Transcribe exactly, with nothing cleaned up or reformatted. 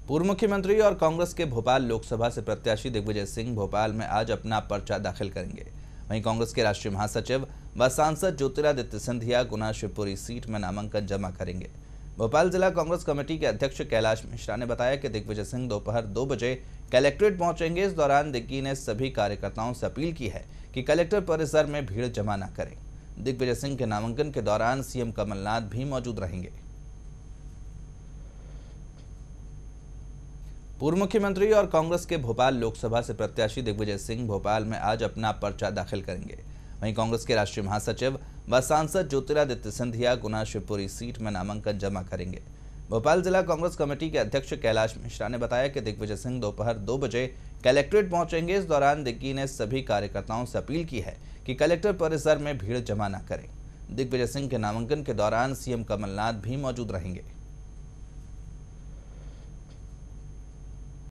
पूर्व मुख्यमंत्री और कांग्रेस के भोपाल लोकसभा से प्रत्याशी दिग्विजय सिंह भोपाल में आज अपना पर्चा दाखिल करेंगे। वहीं कांग्रेस के राष्ट्रीय महासचिव व सांसद ज्योतिरादित्य सिंधिया गुना शिवपुरी सीट में नामांकन जमा करेंगे। भोपाल जिला कांग्रेस कमेटी के अध्यक्ष कैलाश मिश्रा ने बताया कि दिग्विजय सिंह दोपहर दो बजे कलेक्ट्रेट पहुंचेंगे। इस दौरान दिग्गी ने सभी कार्यकर्ताओं से अपील की है कि कलेक्टर परिसर में भीड़ जमा न करें। दिग्विजय सिंह के नामांकन के दौरान सीएम कमलनाथ भी मौजूद रहेंगे। पूर्व मुख्यमंत्री और कांग्रेस के भोपाल लोकसभा से प्रत्याशी दिग्विजय सिंह भोपाल में आज अपना पर्चा दाखिल करेंगे। वहीं कांग्रेस के राष्ट्रीय महासचिव व सांसद ज्योतिरादित्य सिंधिया गुना शिवपुरी सीट में नामांकन जमा करेंगे। भोपाल जिला कांग्रेस कमेटी के अध्यक्ष कैलाश मिश्रा ने बताया कि दिग्विजय सिंह दोपहर दो बजे कलेक्ट्रेट पहुंचेंगे। इस दौरान दिग्गी ने सभी कार्यकर्ताओं से अपील की है कि कलेक्टर परिसर में भीड़ जमा न करें। दिग्विजय सिंह के नामांकन के दौरान सीएम कमलनाथ भी मौजूद रहेंगे।